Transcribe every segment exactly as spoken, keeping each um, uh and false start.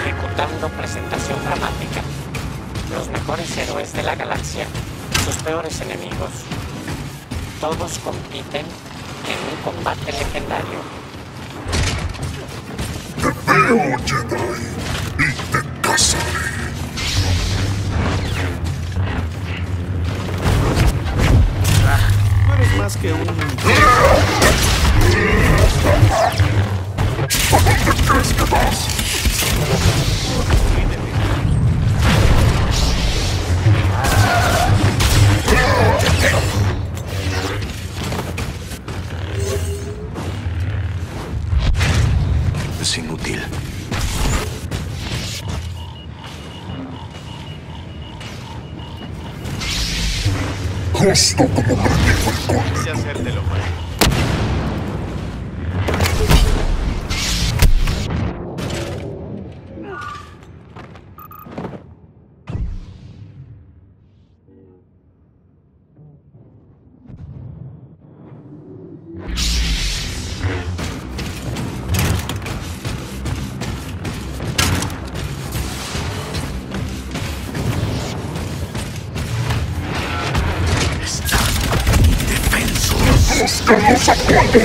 Ejecutando presentación dramática. Los mejores héroes de la galaxia, sus peores enemigos. Todos compiten en un combate legendario. Te veo, Jedi, y te cazaré. No eres más que un... ¿A dónde crees que vas? Es inútil. Justo como predijo el conde. de hacértelo mal. ¡Buscamos a fondo!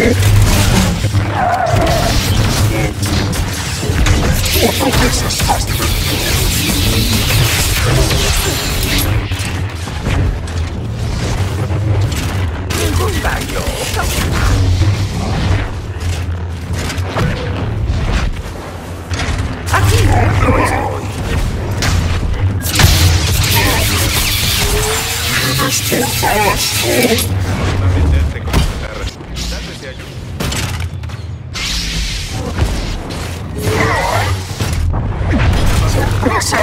Cuatro veces más Ningún daño. Aquí no estoy. ¡Tienes portazo! Meterte como perra. Tal vez te ayude. ¡Sorpresa!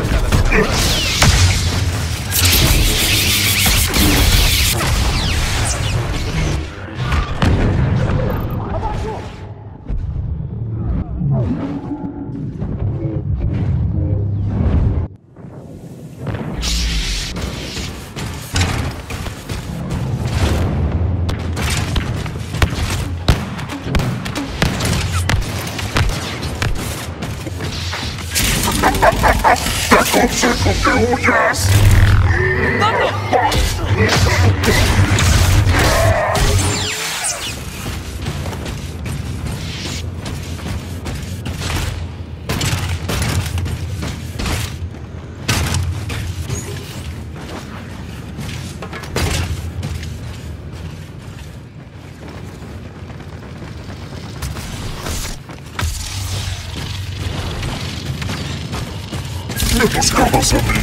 ¡Te aconsejo que huyas! ¡Me buscabas a mí!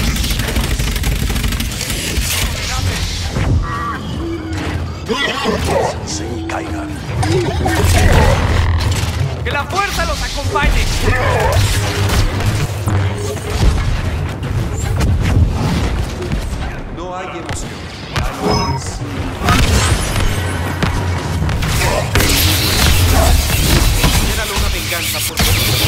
Se caigan. ¡Que la fuerza los acompañe! No hay emoción. Hay paz. Era una venganza por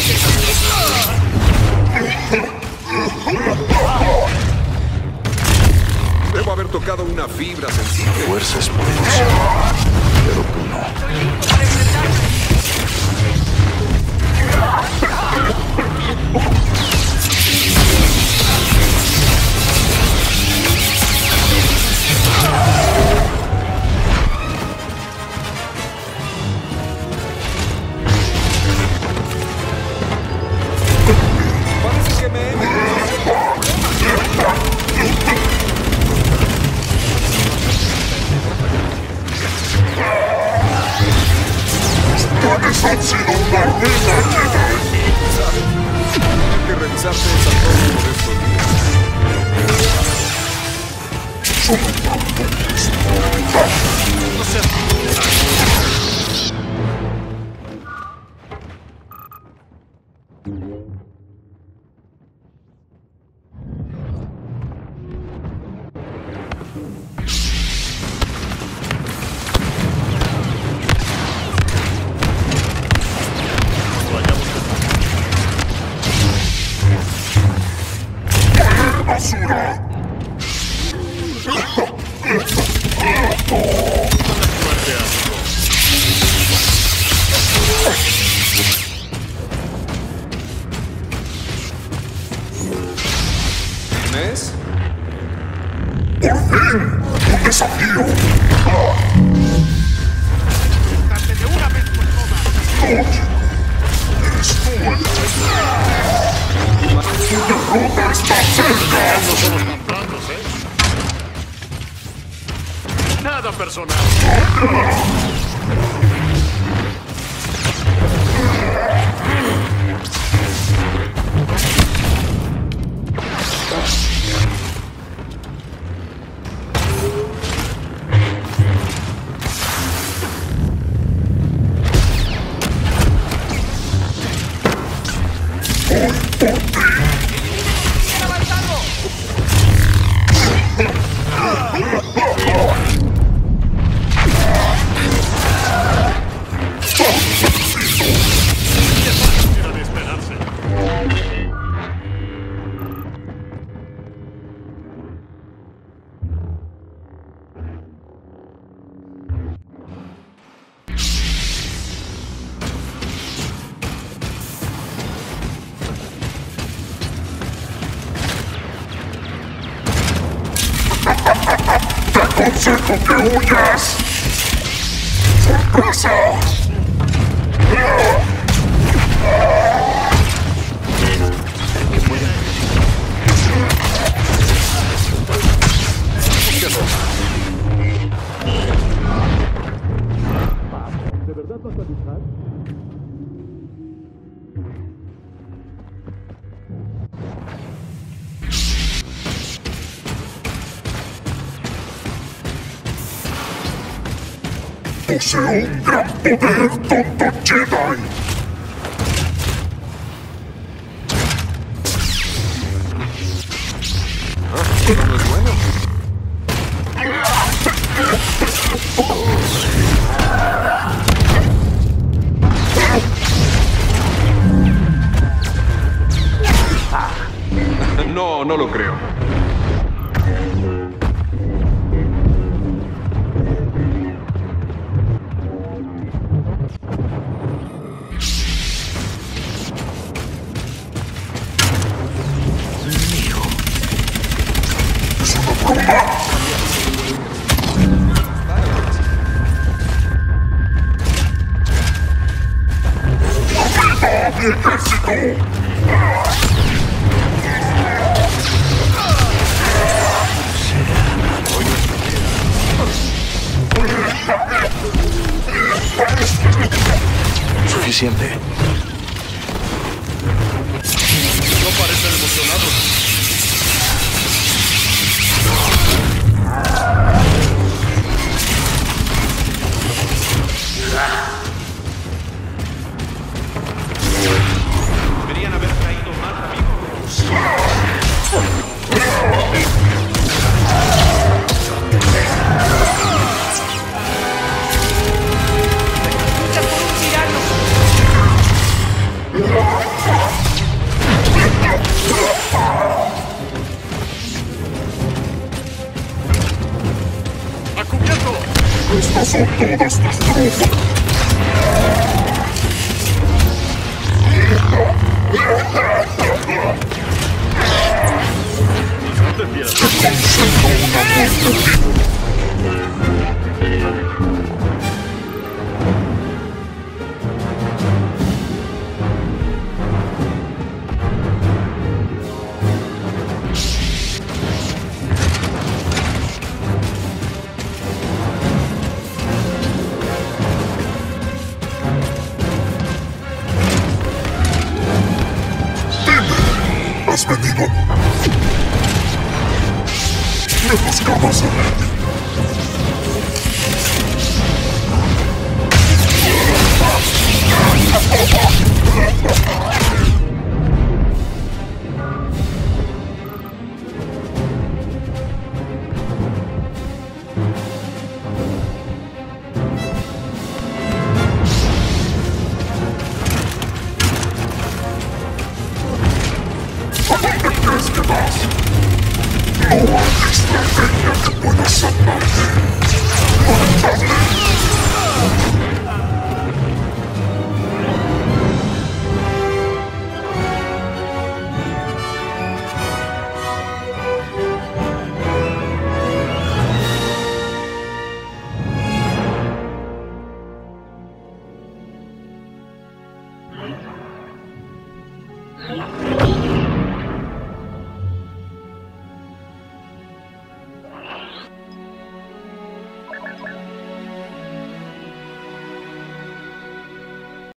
Debo haber tocado una fibra sensible. Fuerza es poderosa, pero tú no. Parece que me he... ¡Ustedes han sido una ruina, Jedi! Hay que revisarte esa torre por estos días. ¡Son tan buenos! No seas... ¡Basura! Suerte ¿Ves? ¡Por fin! ¡Un desafío! ¡Date de una vez por todas! Oye, eres tú el Tu derrota está cerca. No somos tan blandos, ¿eh? Nada personal. Era de esperarse. ¡Te aconsejo que huyas! ¡Sorpresa! ¿De verdad vas a luchar? Poseo un gran poder, tonto Jedi. Pero no es bueno. No, no lo creo. ¡Viva mi ejército! Suficiente. No parecen emocionados. Deberían haber traído más amigos. ¡A cubierto! Estas son todas tus tropas. Te concedo una muerte. Has venido. Me buscabas a ver. ¿A dónde crees que vas? No hay estrategia que pueda salvarte. ¡Mátame!